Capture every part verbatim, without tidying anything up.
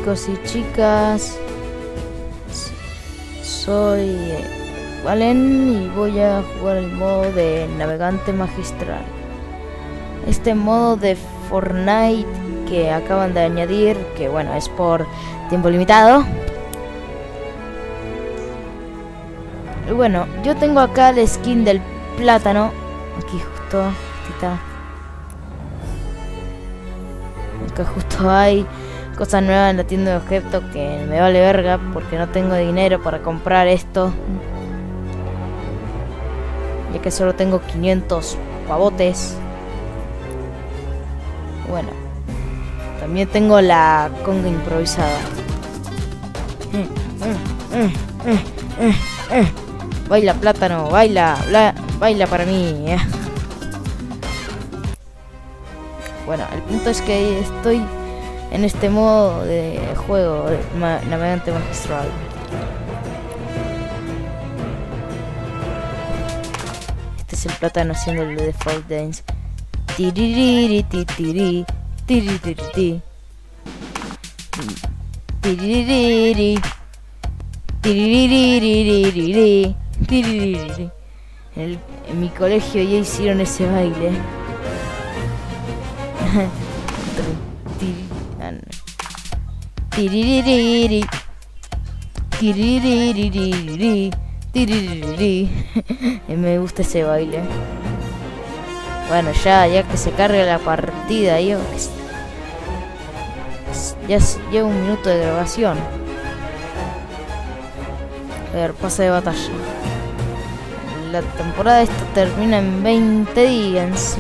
chicos y chicas, soy eh, Valen y voy a jugar el modo de navegante magistral. Este modo de Fortnite que acaban de añadir, que bueno, es por tiempo limitado. Y bueno, yo tengo acá el skin del plátano, aquí justo, aquí está. Acá justo hay cosas nuevas en la tienda de objetos que me vale verga porque no tengo dinero para comprar esto, ya que solo tengo quinientos pavotes. Bueno, también tengo la conga improvisada. Baila plátano, baila, bla, baila para mí. Bueno, el punto es que estoy en este modo de juego de ma navegante magistral. Este es el plátano haciendo el default dance. Tiririri, titiri, tiririri, tiririri, tiririri, tiririri. En, el, en mi colegio ya hicieron ese baile. Tiririri, tiririri, tiririri. Me gusta ese baile. Bueno, ya, ya que se cargue la partida, yo ya llevo un minuto de grabación. A ver, pase de batalla. La temporada esta termina en veinte días, sí.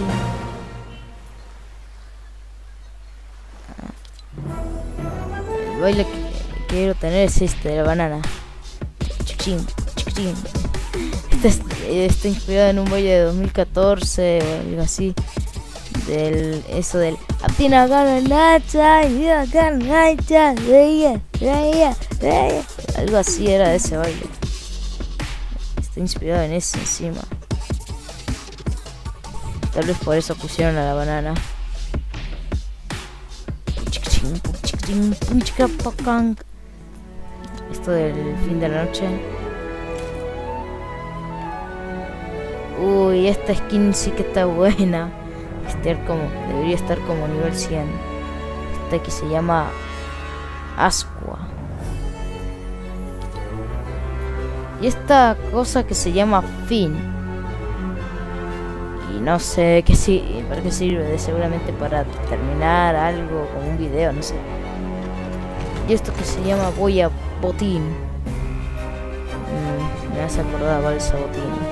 El baile que quiero tener es este, de la banana. Chiquitín, chiquitín. Este es, está inspirado en un baile de dos mil catorce o algo así. Del, eso del Atina Garnacha y Garnacha, algo así era de ese baile. Está inspirado en eso encima. Tal vez por eso pusieron a la banana. Esto del fin de la noche. Uy, esta skin sí que está buena. Estar como, debería estar como nivel cien. Esta que se llama Asqua. Y esta cosa que se llama Fin. Y no sé qué si, para qué sirve. Seguramente para terminar algo, como un video, no sé. Y esto que se llama Boya Botín. Mm, me hace acordar a Balsa Botín.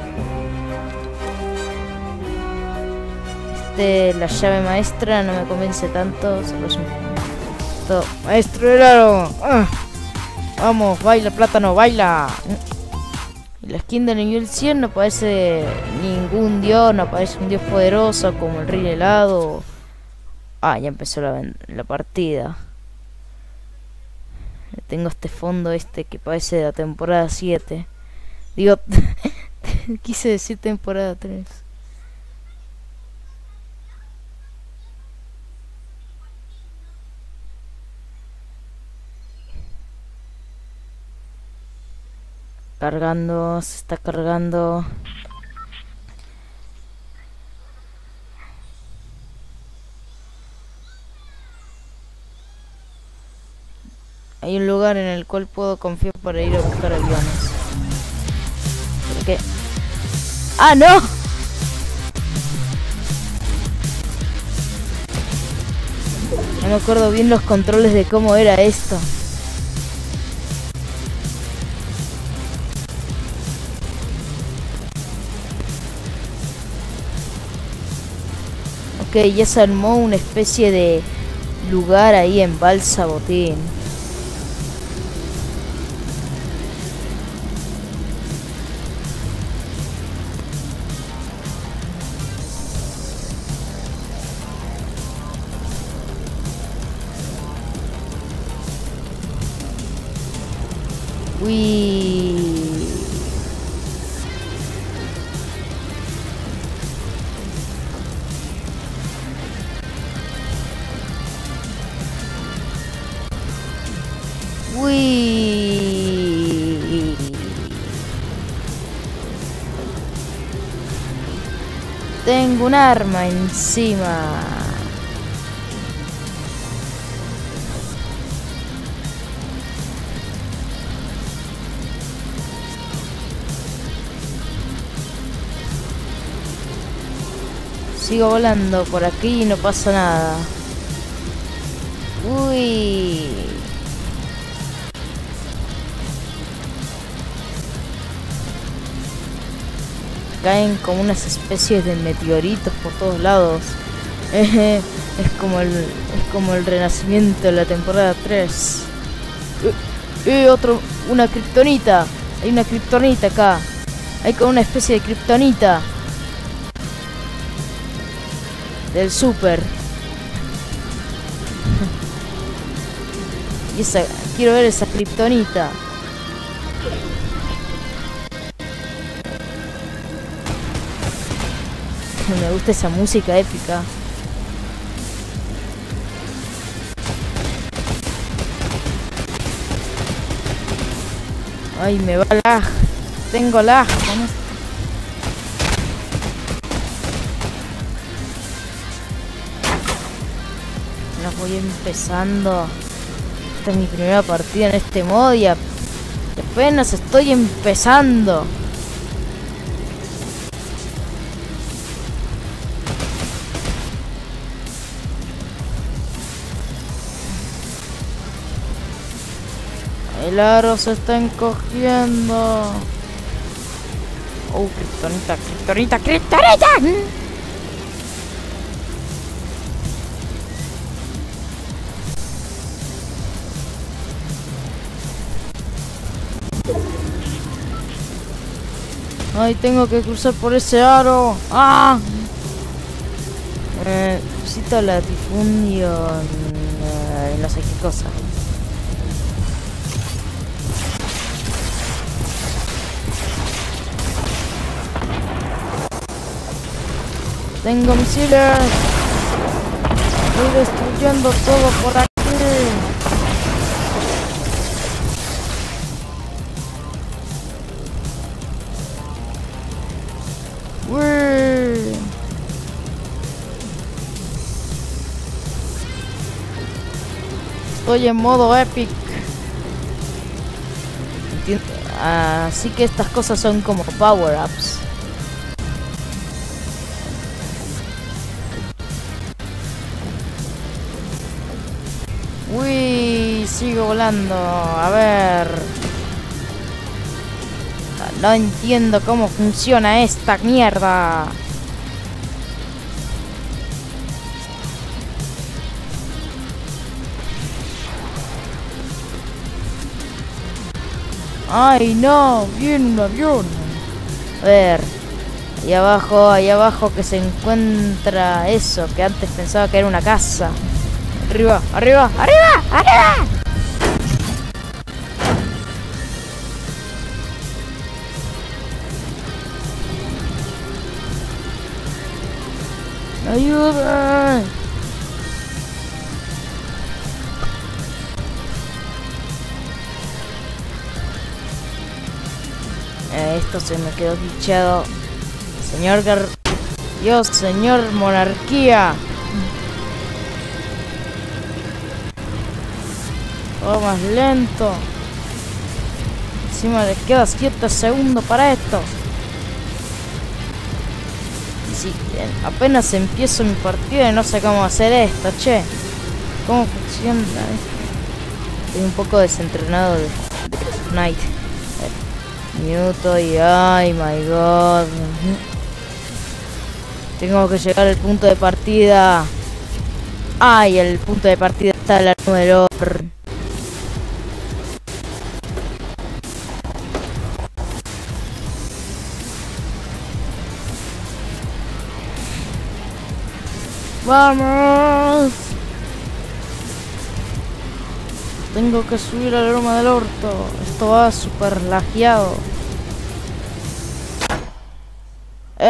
La llave maestra no me convence tanto, solo es un... Todo. Maestro helado, ¡ah! Vamos, baila plátano, baila. Y la skin de nivel cien no parece ningún dios, no parece un dios poderoso como el rey helado. Ah, ya empezó la, la partida. Tengo este fondo este que parece de la temporada siete. Digo, quise decir temporada tres. Cargando, se está cargando. Hay un lugar en el cual puedo confiar para ir a buscar aviones. ¿Por qué? ¡Ah, no! No me acuerdo bien los controles de cómo era esto. Ok, ya se armó una especie de lugar ahí en Balsa Botín. Uy. Uy. Tengo un arma encima. Sigo volando por aquí y no pasa nada. Uy. Caen como unas especies de meteoritos por todos lados. Es como el es como el renacimiento de la temporada tres. Y eh, eh, otro, una kriptonita. Hay una kriptonita acá. Hay como una especie de kriptonita del super. Y esa, quiero ver esa kriptonita. Me gusta esa música épica. Ay, me va lag. Tengo lag. Vamos. No voy empezando. Esta es mi primera partida en este modo y apenas estoy empezando. El aro se está encogiendo. Oh, kriptonita, kriptonita, kriptonita. Ay, tengo que cruzar por ese aro. ¡Ah! Eh, necesito la difundión. Eh, no sé qué cosa. Tengo misiles. Estoy destruyendo todo por aquí. Uy. Estoy en modo epic. Entiendo. Así que estas cosas son como power-ups. Uy, sigo volando. A ver. No entiendo cómo funciona esta mierda. Ay, no, viene un avión. A ver. Ahí abajo, ahí abajo que se encuentra eso, que antes pensaba que era una casa. Arriba, arriba, arriba, arriba. Ayuda. Eh, esto se me quedó glitchado. Señor Gar... Dios, señor monarquía. Todo más lento. Encima le queda siete segundos para esto. Y si apenas empiezo mi partida y no sé cómo hacer esto, che. ¿Cómo funciona esto? Estoy un poco desentrenado de, de Fortnite. Minuto y ay my god. Tengo que llegar al punto de partida. Ay, el punto de partida está en la número. ¡Vamos! Tengo que subir a la loma del orto. Esto va súper lagueado. Eh.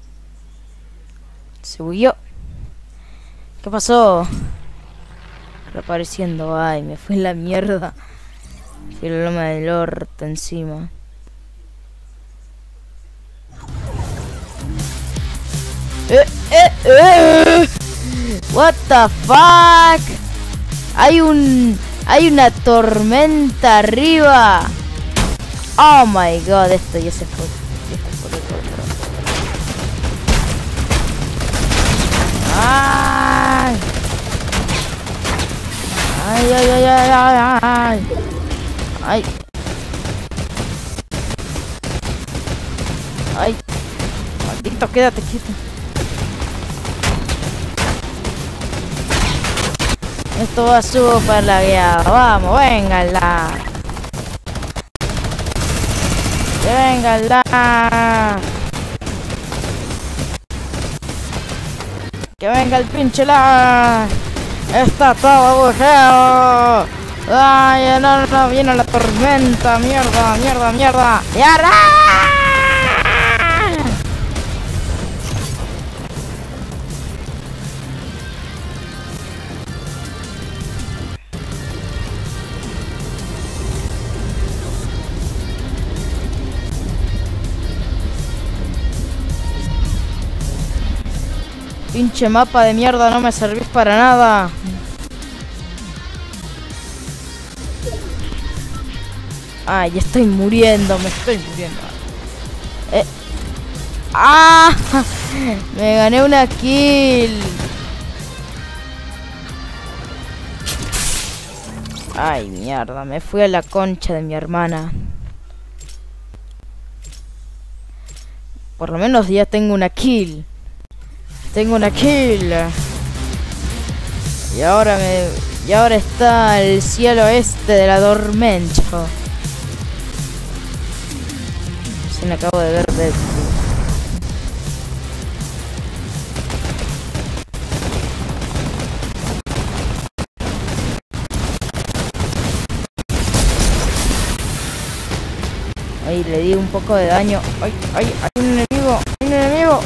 Se huyó. ¿Qué pasó? reapareciendo. Ay, me fui la mierda. Fui la loma del orto encima. Eh, eh, eh. What the fuck? Hay un... Hay una tormenta arriba. Oh my god, esto ya se fue. Ya se fue el otro. Ay. Ay, ay, ay, ay, ay, ay. Ay. Ay. Maldito, quédate quieto. Esto va súper lagueado. Vamos, véngala. Véngala. Que venga el pinche lag. Está todo bujeo. Ay, no, no, viene la tormenta. Mierda, mierda, mierda. ¡Mierda! Pinche mapa de mierda, no me servís para nada. Ay, ya estoy muriendo, me estoy muriendo. Eh. ¡Ah! Me gané una kill. Ay, mierda, me fui a la concha de mi hermana. Por lo menos ya tengo una kill. Tengo una kill. Y ahora me... Y ahora está el cielo este de la tormenta. Se me acabo de ver de... Ahí le di un poco de daño. Ay, ay, hay un enemigo. Hay un enemigo.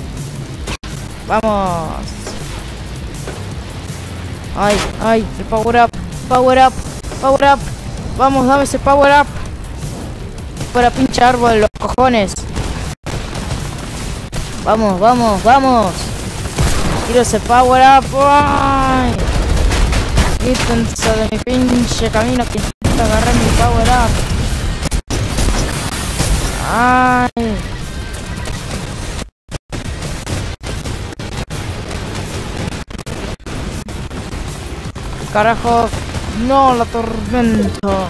Vamos. Ay, ay, el power up, power up, power up. Vamos, dame ese power up. Para pinche árbol de los cojones. Vamos, vamos, vamos. Quiero ese power up. Ay. Quítense de mi pinche camino que intento agarrar mi power up. Ay. Carajo, no, la tormenta.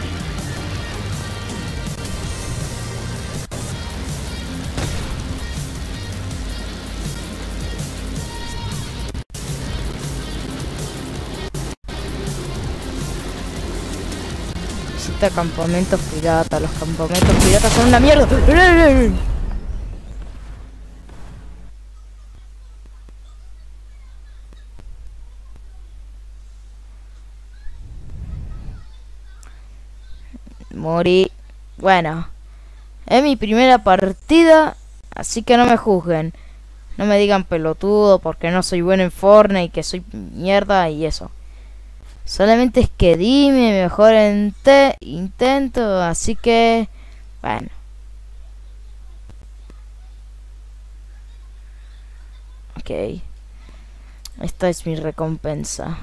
Visita campamentos piratas. Los campamentos piratas son una mierda. Morí. Bueno, es mi primera partida, así que no me juzguen. No me digan pelotudo porque no soy bueno en Fortnite y que soy mierda y eso. Solamente es que di mi mejor intento, así que... Bueno. Ok. Esta es mi recompensa.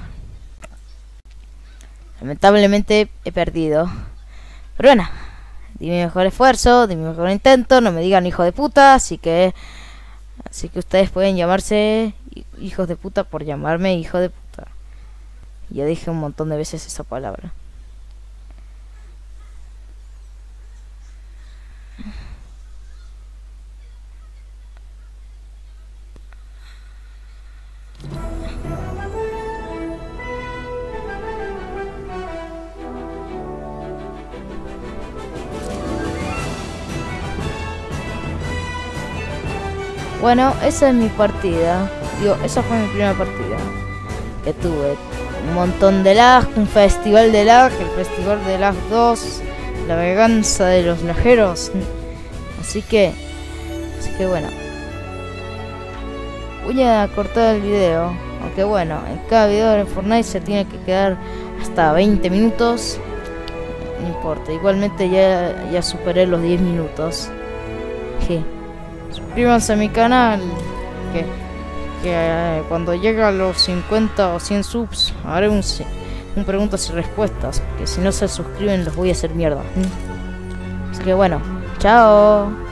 Lamentablemente he perdido. Pero bueno, di mi mejor esfuerzo, di mi mejor intento, no me digan hijo de puta, así que... Así que ustedes pueden llamarse hijos de puta por llamarme hijo de puta. Ya dije un montón de veces esa palabra. Bueno, esa es mi partida. Digo, esa fue mi primera partida que tuve. Un montón de lag, un festival de lag, el festival de lag dos, la venganza de los lajeros. Así que, así que bueno. Voy a cortar el video. Aunque bueno, en cada video en Fortnite se tiene que quedar hasta veinte minutos. No importa, igualmente ya, ya superé los diez minutos. Sí. Suscríbanse a mi canal, que, que eh, cuando llegue a los cincuenta o cien subs haré un, un preguntas y respuestas, que si no se suscriben los voy a hacer mierda. Así que bueno, chao.